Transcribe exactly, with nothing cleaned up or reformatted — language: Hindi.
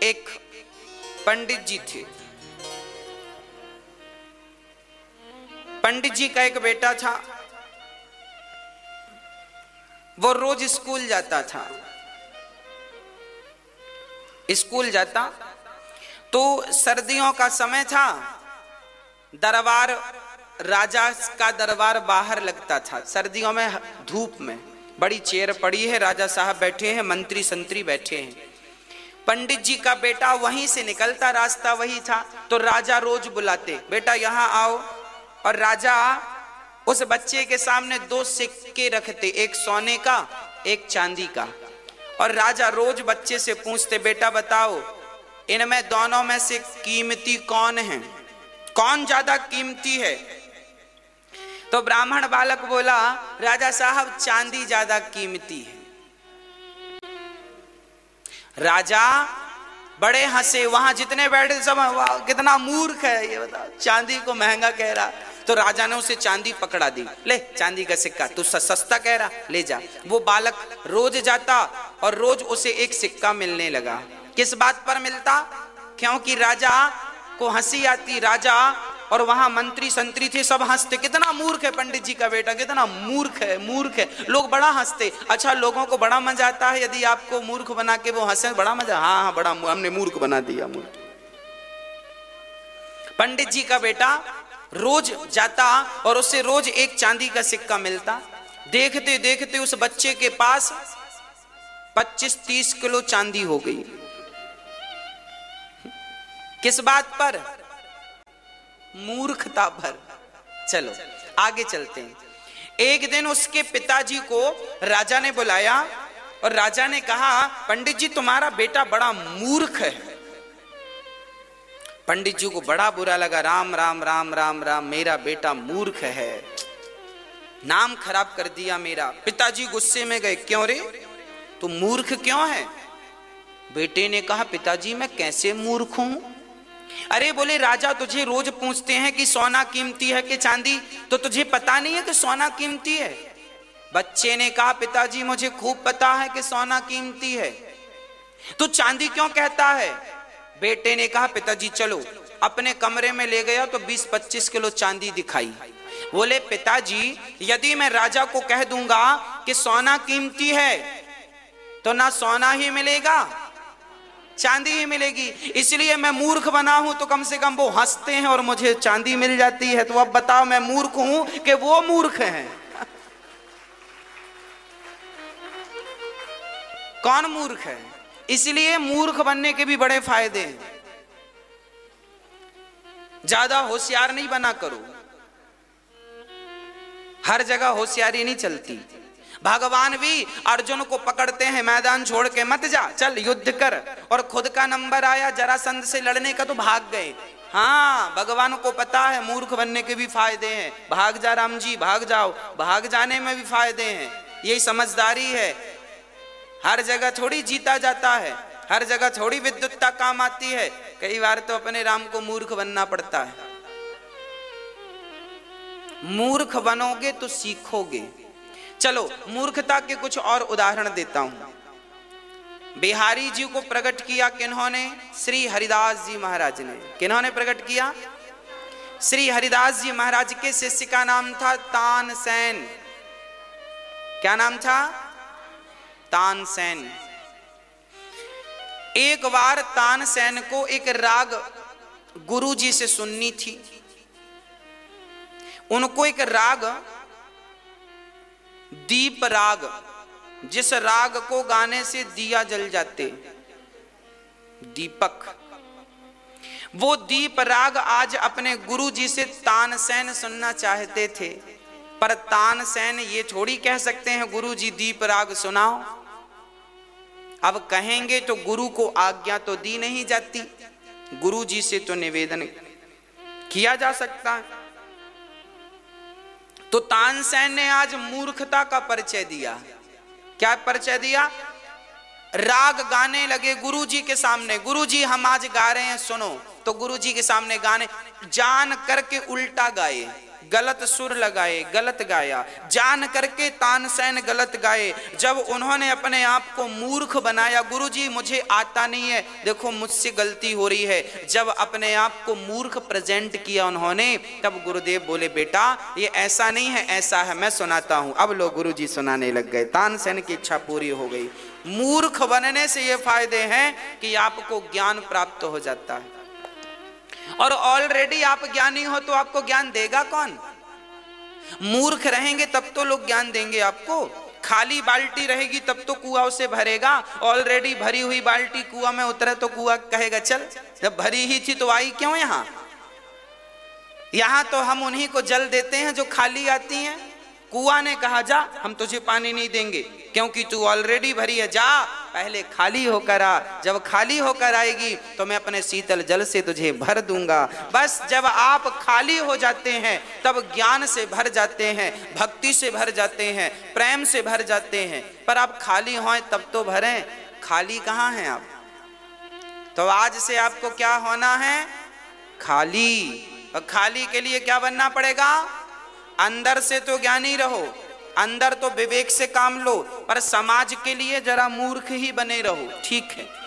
एक पंडित जी थे। पंडित जी का एक बेटा था, वो रोज स्कूल जाता था। स्कूल जाता तो सर्दियों का समय था, दरबार, राजा का दरबार बाहर लगता था। सर्दियों में धूप में बड़ी चेयर पड़ी है, राजा साहब बैठे हैं, मंत्री संतरी बैठे हैं। पंडित जी का बेटा वहीं से निकलता, रास्ता वही था, तो राजा रोज बुलाते, बेटा यहाँ आओ। और राजा उस बच्चे के सामने दो सिक्के रखते, एक सोने का एक चांदी का। और राजा रोज बच्चे से पूछते, बेटा बताओ इनमें दोनों में से कीमती कौन है, कौन ज्यादा कीमती है? तो ब्राह्मण बालक बोला, राजा साहब चांदी ज्यादा कीमती है। राजा बड़े हंसे, वहां जितने बैठे सब, वाह कितना मूर्ख है ये, बताओ चांदी को महंगा कह रहा। तो राजा ने उसे चांदी पकड़ा दी, ले चांदी का सिक्का, तू सस्ता कह रहा, ले जा। वो बालक रोज जाता और रोज उसे एक सिक्का मिलने लगा। किस बात पर मिलता? क्योंकि राजा को हंसी आती, राजा और वहां मंत्री संतरी थे, सब हंसते, कितना मूर्ख है पंडित जी का बेटा, कितना मूर्ख है, मूर्ख है। लोग बड़ा हंसते। अच्छा, लोगों को बड़ा मजा आता है यदि आपको मूर्ख बना के वो हंसे, बड़ा मजा, हाँ हाँ बड़ा, हमने मूर्ख बना दिया, मूर्ख। पंडित जी का बेटा रोज जाता और उससे रोज एक चांदी का सिक्का मिलता। देखते देखते उस बच्चे के पास पच्चीस तीस किलो चांदी हो गई। किस बात पर? मूर्खता पर। चलो आगे चलते हैं। एक दिन उसके पिताजी को राजा ने बुलाया और राजा ने कहा, पंडित जी तुम्हारा बेटा बड़ा मूर्ख है। पंडित जी को बड़ा बुरा लगा, राम राम राम राम राम, मेरा बेटा मूर्ख है, नाम खराब कर दिया मेरा। पिताजी गुस्से में गए, क्यों रे, तू मूर्ख क्यों है? बेटे ने कहा, पिताजी मैं कैसे मूर्ख हूं? अरे बोले, राजा तुझे रोज पूछते हैं कि सोना कीमती है कि चांदी, तो तुझे पता नहीं है कि सोना कीमती है? बच्चे ने कहा, पिताजी मुझे खूब पता है कि सोना कीमती है, तू चांदी क्यों कहता है? बेटे ने कहा, पिताजी चलो। अपने कमरे में ले गया तो बीस पच्चीस किलो चांदी दिखाई। बोले, पिताजी यदि मैं राजा को कह दूंगा कि सोना कीमती है तो ना सोना ही मिलेगा, चांदी ही मिलेगी। इसलिए मैं मूर्ख बना हूं, तो कम से कम वो हंसते हैं और मुझे चांदी मिल जाती है। तो अब बताओ, मैं मूर्ख हूं कि वो मूर्ख हैं? कौन मूर्ख है? इसलिए मूर्ख बनने के भी बड़े फायदे हैं। ज्यादा होशियार नहीं बना करो, हर जगह होशियारी नहीं चलती। भगवान भी अर्जुन को पकड़ते हैं, मैदान छोड़ के मत जा, चल युद्ध कर, और खुद का नंबर आया जरासंध से लड़ने का तो भाग गए। हाँ, भगवान को पता है मूर्ख बनने के भी फायदे हैं। भाग जा राम जी, भाग जाओ, भाग जाने में भी फायदे हैं, यही समझदारी है। हर जगह थोड़ी जीता जाता है, हर जगह थोड़ी विद्युतता काम आती है। कई बार तो अपने राम को मूर्ख बनना पड़ता है। मूर्ख बनोगे तो सीखोगे। चलो मूर्खता के कुछ और उदाहरण देता हूं। बिहारी जी को प्रकट किया किन्होंने? श्री हरिदास जी महाराज ने। किन्होंने प्रकट किया? श्री हरिदास जी महाराज के शिष्य का नाम था तानसेन। क्या नाम था? तानसेन। एक बार तानसेन को एक राग गुरु जी से सुननी थी। उनको एक राग, दीप राग, जिस राग को गाने से दिया जल जाते, दीपक, वो दीप राग आज अपने गुरु जी से तानसेन सुनना चाहते थे। पर तानसेन ये थोड़ी कह सकते हैं गुरु जी दीप राग सुनाओ। अब कहेंगे तो गुरु को आज्ञा तो दी नहीं जाती, गुरु जी से तो निवेदन किया जा सकता है। तो तानसेन ने आज मूर्खता का परिचय दिया। क्या परिचय दिया? राग गाने लगे गुरु जी के सामने। गुरु जी हम आज गा रहे हैं सुनो। तो गुरु जी के सामने गाने, जान करके उल्टा गाए, गलत सुर लगाए, गलत गाया, जान करके तानसेन गलत गाए। जब उन्होंने अपने आप को मूर्ख बनाया, गुरुजी मुझे आता नहीं है, देखो मुझसे गलती हो रही है, जब अपने आप को मूर्ख प्रेजेंट किया उन्होंने, तब गुरुदेव बोले बेटा ये ऐसा नहीं है, ऐसा है, मैं सुनाता हूं। अब लोग गुरुजी सुनाने लग गए, तानसेन की इच्छा पूरी हो गई। मूर्ख बनने से ये फायदे हैं कि आपको ज्ञान प्राप्त हो जाता है, और ऑलरेडी आप ज्ञानी हो तो आपको ज्ञान देगा कौन? मूर्ख रहेंगे तब तो लोग ज्ञान देंगे आपको। खाली बाल्टी रहेगी तब तो कुआं उसे भरेगा, ऑलरेडी भरी हुई बाल्टी कुआं में उतरे तो कुआं कहेगा चल, जब भरी ही थी तो आई क्यों यहां? यहां तो हम उन्हीं को जल देते हैं जो खाली आती हैं। कुआं ने कहा जा हम तुझे पानी नहीं देंगे क्योंकि तू ऑलरेडी भरी है, जा पहले खाली होकर आ, जब खाली होकर आएगी तो मैं अपने शीतल जल से तुझे भर दूंगा। बस जब आप खाली हो जाते हैं तब ज्ञान से भर जाते हैं, भक्ति से भर जाते हैं, प्रेम से भर जाते हैं। पर आप खाली हों तब तो भरें, खाली कहाँ हैं आप? तो आज से आपको क्या होना है? खाली। और खाली के लिए क्या बनना पड़ेगा? अंदर से तो ज्ञानी रहो, अंदर तो विवेक से काम लो, पर समाज के लिए जरा मूर्ख ही बने रहो, ठीक है।